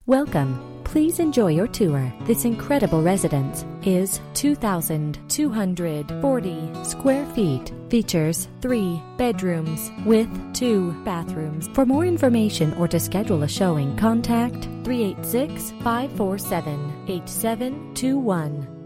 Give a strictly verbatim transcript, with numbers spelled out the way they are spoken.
Welcome. Please enjoy your tour. This incredible residence is two thousand two hundred forty square feet. Features three bedrooms with two bathrooms. For more information or to schedule a showing, contact three eight six, five four seven, eight seven two one.